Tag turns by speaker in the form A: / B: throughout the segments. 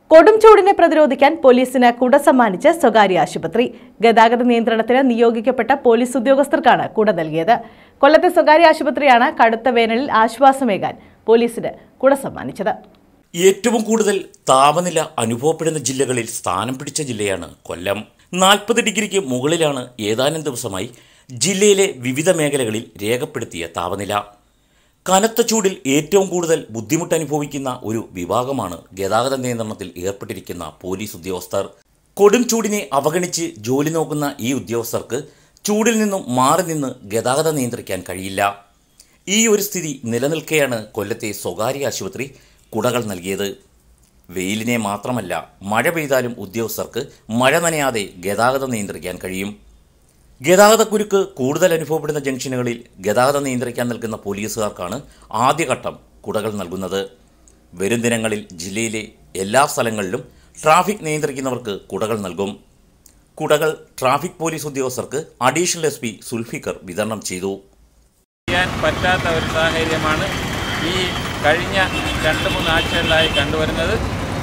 A: കൊടും ചൂടിനെ പ്രതിരോധിക്കാൻ പോലീസിന് കുട സമ്മാനിച്ച് സ്വകാര്യ ആശുപത്രി. ഗതാഗത നിയന്ത്രണത്തിന് നിയോഗിക്കപ്പെട്ട പോലീസ് ഉദ്യോഗസ്ഥർക്കാണ് കുട നൽകിയത്. കൊല്ലത്തെ സ്വകാര്യ ആശുപത്രിയാണ് കടുത്ത വേനലിൽ ആശ്വാസമേകാൻ പോലീസിന് കുട സമ്മാനിച്ചത്.
B: ഏറ്റവും കൂടുതൽ താപനില അനുഭവപ്പെടുന്ന ജില്ലകളിൽ സ്ഥാനം പിടിച്ച ജില്ലയാണ് കൊല്ലം. 40 ഡിഗ്രിക്ക് മുകളിലാണ് ഏതാനും ദിവസമായി ജില്ലയിലെ വിവിധ മേഖലകളിൽ രേഖപ്പെടുത്തിയ താപനില. കനത്ത ചൂടിൽ ഏറ്റവും കൂടുതൽ ബുദ്ധിമുട്ട് അനുഭവിക്കുന്ന ഒരു വിഭാഗമാണ് ഗതാഗത നിയന്ത്രണത്തിൽ ഏർപ്പെട്ടിരിക്കുന്ന പോലീസ് ഉദ്യോഗസ്ഥർ. കൊടും ചൂടിനെ അവഗണിച്ച് ജോലി നോക്കുന്ന ഈ ഉദ്യോഗസ്ഥർക്ക് ചൂടിൽ നിന്നും മാറി നിന്ന് ഗതാഗതം നിയന്ത്രിക്കാൻ കഴിയില്ല. ഈ ഒരു സ്ഥിതി നിലനിൽക്കെയാണ് കൊല്ലത്തെ സ്വകാര്യ ആശുപത്രി കുടകൾ നൽകിയത്. വെയിലിനെ മാത്രമല്ല, മഴ പെയ്താലും ഉദ്യോഗസ്ഥർക്ക് മഴ നനയാതെ ഗതാഗതം നിയന്ത്രിക്കാൻ കഴിയും. ഗതാഗതക്കുരുക്ക് കൂടുതൽ അനുഭവപ്പെടുന്ന ജംഗ്ഷനുകളിൽ ഗതാഗതം നിയന്ത്രിക്കാൻ നൽകുന്ന പോലീസുകാർക്കാണ് ആദ്യഘട്ടം കുടകൾ നൽകുന്നത്. വരും ദിനങ്ങളിൽ ജില്ലയിലെ എല്ലാ സ്ഥലങ്ങളിലും ട്രാഫിക് നിയന്ത്രിക്കുന്നവർക്ക് കുടകൾ നൽകും. കുടകൾ ട്രാഫിക് പോലീസ് ഉദ്യോഗസ്ഥർക്ക് അഡീഷണൽ SP സുൽഫിക്കർ വിതരണം ചെയ്തു.
C: ചെയ്യാൻ പറ്റാത്ത ഒരു സാഹചര്യമാണ് ഈ കഴിഞ്ഞ 2-3 ആഴ്ചകളിലായി കണ്ടുവരുന്നത്.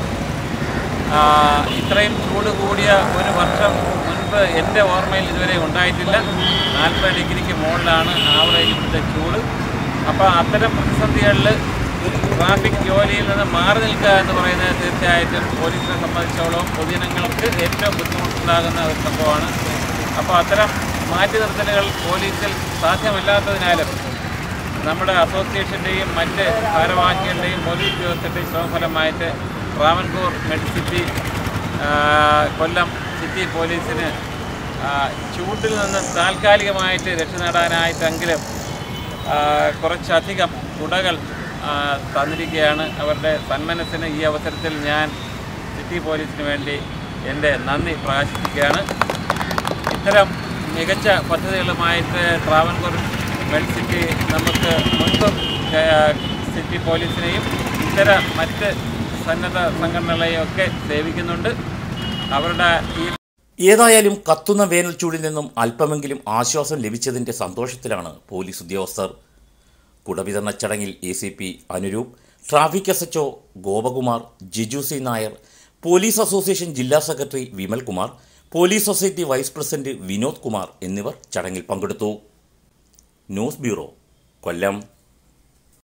C: ഇത്രയും ചൂട് കൂടിയ ഒരു വർഷം മുൻപ് എൻ്റെ ഓർമ്മയിൽ ഇതുവരെ ഉണ്ടായിട്ടില്ല. 40 ഡിഗ്രിക്ക് മുകളിലാണ് ആവറേജ് ഇവിടുത്തെ ചൂട്. അപ്പോൾ അത്തരം പ്രതിസന്ധികളിൽ ട്രാഫിക് ജോലിയിൽ നിന്ന് മാറി നിൽക്കുക എന്ന് പറയുന്നത് തീർച്ചയായിട്ടും പോലീസിനെ സംബന്ധിച്ചോളം പൊതുജനങ്ങൾക്ക് ഏറ്റവും ബുദ്ധിമുട്ടുണ്ടാകുന്ന ഒരു സംഭവമാണ്. അപ്പോൾ അത്തരം മാറ്റി നിർത്തലുകൾ പോലീസിൽ സാധ്യമല്ലാത്തതിനാലും നമ്മുടെ അസോസിയേഷൻ്റെയും മറ്റ് ഭാരവാഹികളുടെയും പോലീസ് ഉദ്യോഗസ്ഥരുടെയും ശ്രമഫലമായിട്ട് ട്രാവൻകൂർ മെഡിസിറ്റി കൊല്ലം സിറ്റി പോലീസിന് ചൂട്ടിൽ നിന്ന് താൽക്കാലികമായിട്ട് രക്ഷ നേടാനായിട്ടെങ്കിലും കുറച്ചധികം കുടകൾ തന്നിരിക്കുകയാണ്. അവരുടെ സന്മനസ്സിന് ഈ അവസരത്തിൽ ഞാൻ സിറ്റി പോലീസിന് വേണ്ടി എൻ്റെ നന്ദി പ്രകാശിപ്പിക്കുകയാണ്. ഇത്തരം മികച്ച പദ്ധതികളുമായിട്ട് ട്രാവൻകൂർ മെഡിസിറ്റി നമുക്ക് മുൻപും സിറ്റി പോലീസിനെയും ഇത്തര മറ്റ് സന്നദ്ധ സംഘടനകളെയും ഒക്കെ സേവിക്കുന്നുണ്ട്. അവരുടെ
B: ഏതായാലും കത്തുന്ന വേനൽ ചൂടിൽ നിന്നും അല്പമെങ്കിലും ആശ്വാസം ലഭിച്ചതിൻ്റെ സന്തോഷത്തിലാണ് പോലീസ് ഉദ്യോഗസ്ഥർ. കുടവിതരണ ചടങ്ങിൽ ACP Anuroop, traffic SHO Gopakumar, Jiju C Nair, police association ജില്ലാ secretary Vimalkumar, police society vice president Vinod Kumar എന്നിവർ ചടങ്ങിൽ പങ്കെടുത്തു. ന്യൂസ് ബ്യൂറോ, കൊല്ലം.